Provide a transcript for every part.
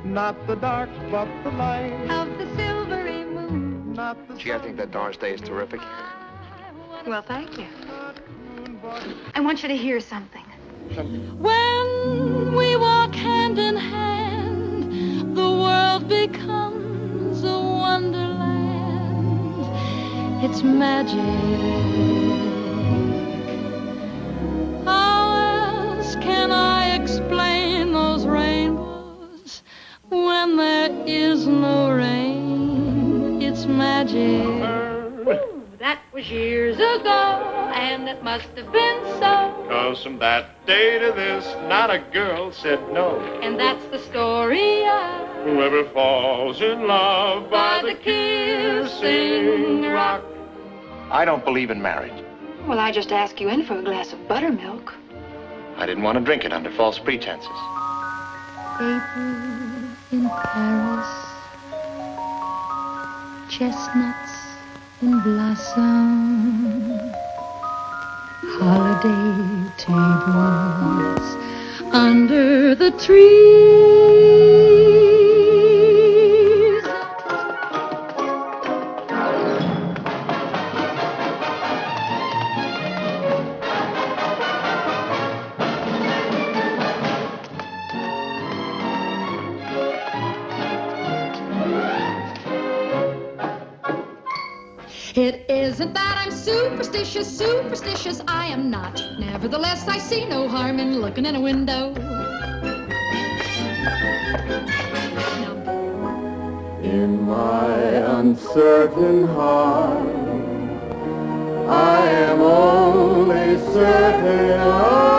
Not the dark, but the light of the silvery moon. Gee, I think that Doris Day is terrific. Well, thank you. I want you to hear something. When we walk hand in hand, the world becomes a wonderland. It's magic. How else can I explain those rainbows when there is no rain? It's magic. That was years ago, and it must have been so. 'Cause from that day to this, not a girl said no. And that's the story of Whoever falls in love by the kissing rock. I don't believe in marriage. Well, I just asked you in for a glass of buttermilk. I didn't want to drink it under false pretenses. April in Paris, chestnuts in blossom, holiday tables under the trees. It isn't that I'm superstitious, I am not. Nevertheless, I see no harm in looking in a window. In my uncertain heart, I am only certain of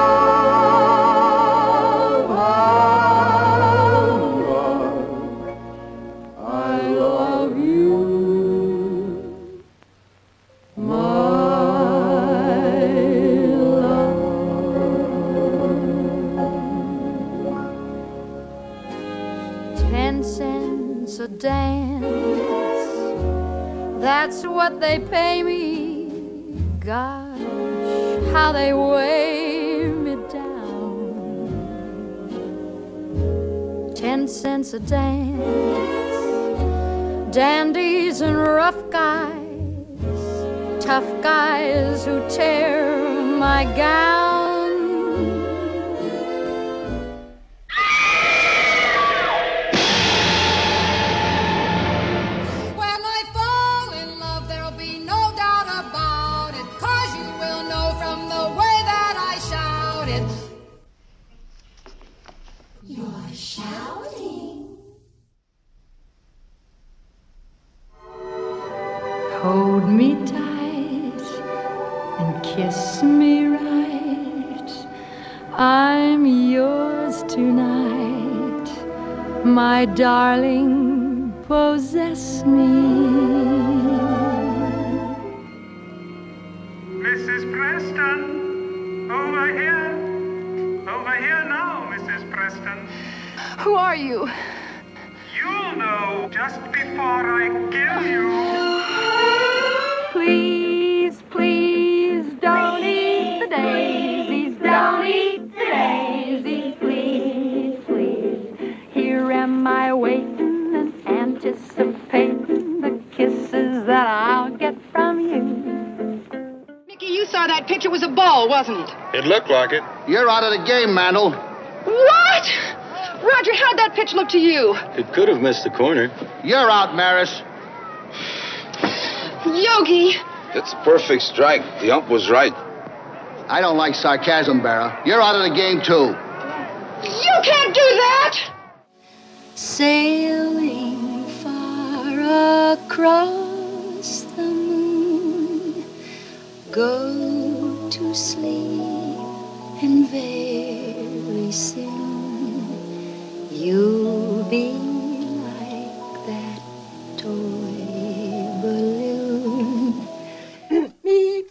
how much I love you. My love. 10 cents a dance, that's what they pay me. Gosh, how they weigh me down. 10 cents a dance, dandies and rough guys, tough guys who tear my gown. When I fall in love, there'll be no doubt about it, 'cause you will know from the way that I shout it. You're shouting. Hold me tight and kiss me right. I'm yours tonight, my darling, possess me. Mrs. Preston, over here. Over here now, Mrs. Preston. Who are you? You'll know just before I kill you. Please, please, don't eat the daisies, don't eat the daisies, please, please. Here am I waiting and anticipating the kisses that I'll get from you. Mickey, you saw that picture was a ball, wasn't it? It looked like it. You're out of the game, Mandel. What? Roger, how'd that pitch look to you? It could have missed the corner. You're out, Maris. Yogi! It's a perfect strike. The ump was right. I don't like sarcasm, Barra. You're out of the game, too. You can't do that! Sailing far across the moon, go to sleep, and very soon you'll be like that toy balloon. Me.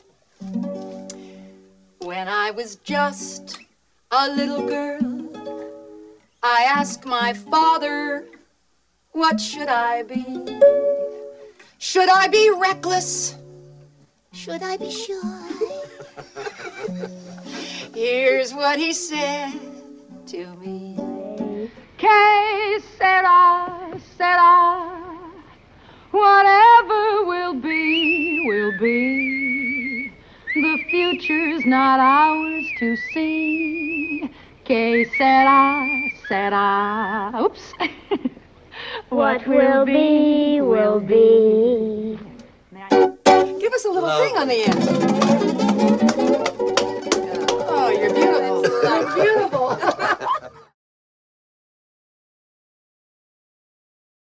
When I was just a little girl, I asked my father, what should I be? Should I be reckless? Should I be shy? Here's what he said to me. Que sera? future's not ours to see. Que sera, sera. Oops. What will be, will be. Give us a little thing on the end.